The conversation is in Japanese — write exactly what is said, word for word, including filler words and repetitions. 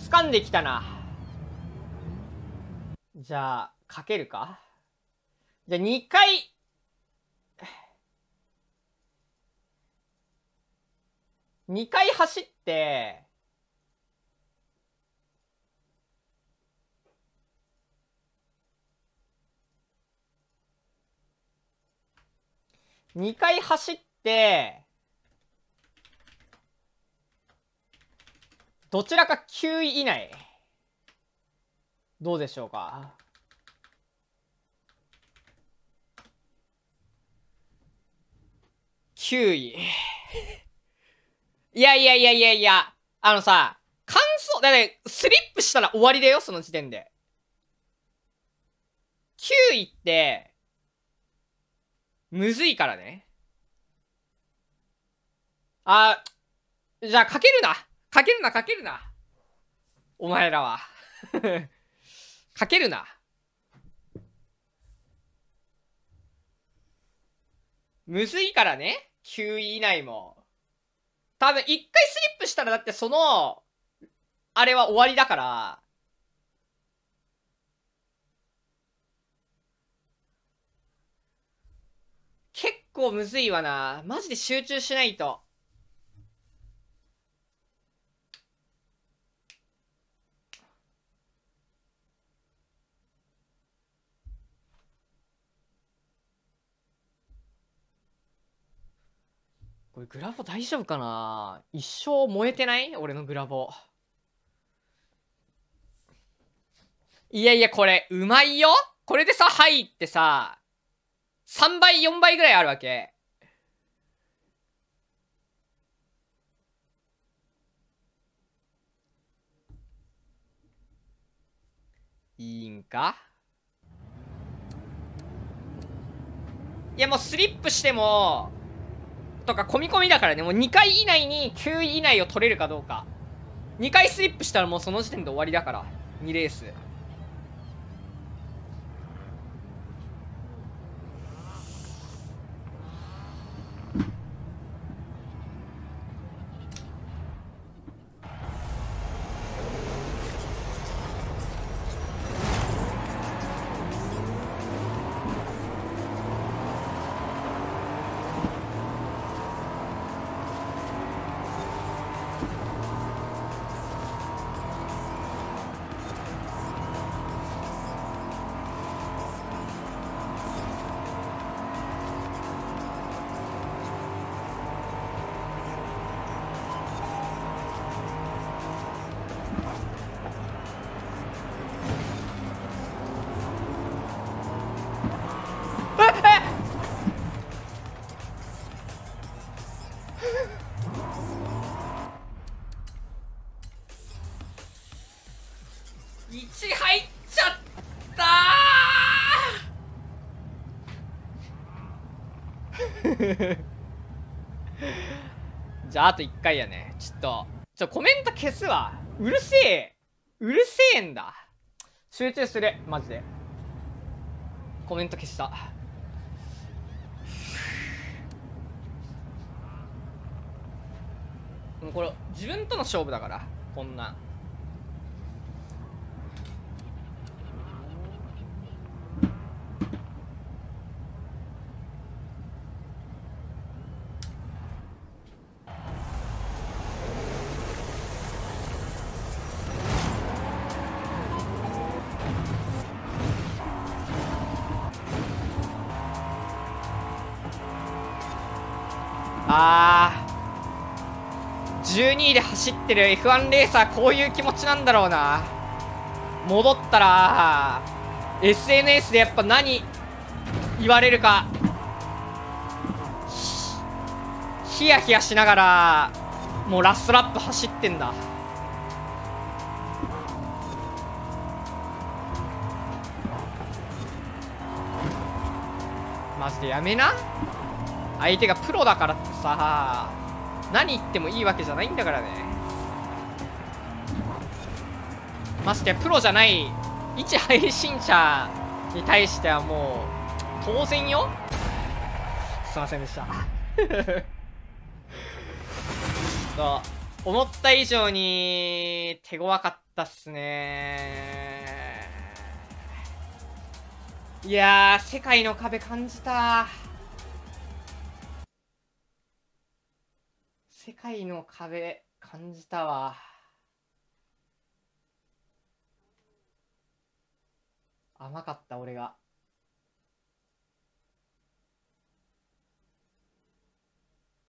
掴んできたな。じゃあ、かけるか。じゃあにかい。にかい走って、にかい走って、どちらかきゅうい以内。どうでしょうか。きゅうい。いやいやいやいやいや、あのさ、感想、だってスリップしたら終わりだよ、その時点で。きゅういって、むずいからね。あ、じゃあかけるな。かけるな、かけるな。お前らは。かけるな。むずいからね。きゅうい以内も。多分一回スリップしたらだってその、あれは終わりだから。結構むずいわな。マジで集中しないと。これグラボ大丈夫かな。一生燃えてない俺のグラボ。いやいや、これ、うまいよ。これでさ、入ってさ、さんばい、よんばいぐらいあるわけ。いいんか。いや、もうスリップしても、とか、込み込みだからね、もうにかい以内にきゅうい以内を取れるかどうか。にかいスリップしたらもうその時点で終わりだから。にレース。いち入っちゃったーじゃああといっかいやね。ちょっとちょコメント消すわ。うるせえうるせえんだ。集中するマジで。コメント消した。もうこれ自分との勝負だから。こんなあーじゅうにいで走ってる エフワン レーサーこういう気持ちなんだろうな。戻ったら エスエヌエス でやっぱ何言われるかヒヤヒヤしながらもうラストラップ走ってんだ。マジでやめな。相手がプロだからってさ何言ってもいいわけじゃないんだからね。ましてやプロじゃない一配信者に対してはもう当然よ。すいませんでしたそう思った以上に手強かったったっすね。いやー、世界の壁感じた。世界の壁感じたわ。甘かった俺が。